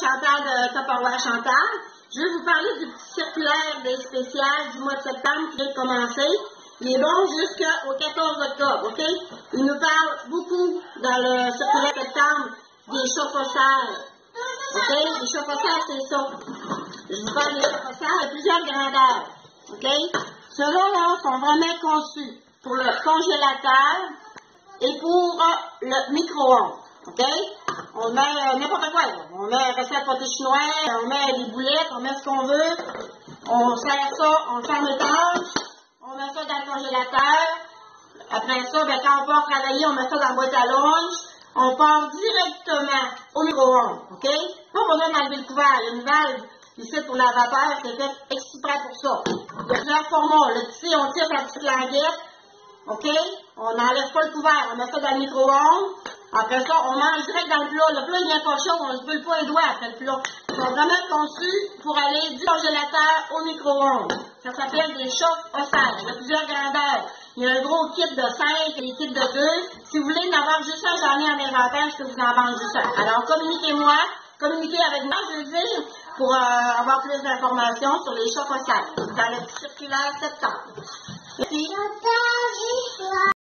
Chantal de Tupperware Chantal. Je vais vous parler du petit circulaire des spéciales du mois de septembre qui vient de commencer. Il est bon jusqu'au 14 octobre, OK? Il nous parle beaucoup dans le circulaire de septembre des chauffe-serres. OK? Les chauffe-serres, c'est ça. Je vous parle des chauffe-serres de plusieurs grandeurs. OK? Ceux-là sont vraiment conçus pour le congélateur et pour le micro-ondes. OK? On met n'importe quoi. Là. On met recette pâté chinois, on met des boulettes, on met ce qu'on veut. On sert ça, on ferme l'étage, on met ça dans le congélateur. Après ça, ben, quand on part travailler, on met ça dans la boîte à lunch. On part directement au micro-ondes. OK? Pas besoin d'enlever le couvert. Il y a une valve ici pour la vapeur qui est faite exprès pour ça. Il y a plusieurs formats. Le petit, on tire sa petite languette. OK? On n'enlève pas le couvert. On met ça dans le micro-ondes. Après ça, on mange direct dans le plat. Le plat, il vient pas chaud. On ne se brûle pas les doigts après le plat. Ils sont vraiment conçus pour aller du congélateur au micro-ondes. Ça s'appelle des chauffe-serres. Il y a plusieurs grandeurs. Il y a un gros kit de 5 et des kits de 2. Si vous voulez en avoir juste un, j'en ai en inventaire. Je peux vous en vendre juste un. Alors, communiquez-moi. Communiquez avec moi, je veux dire, pour avoir plus d'informations sur les chauffe-serres dans le circulaire septembre. Merci.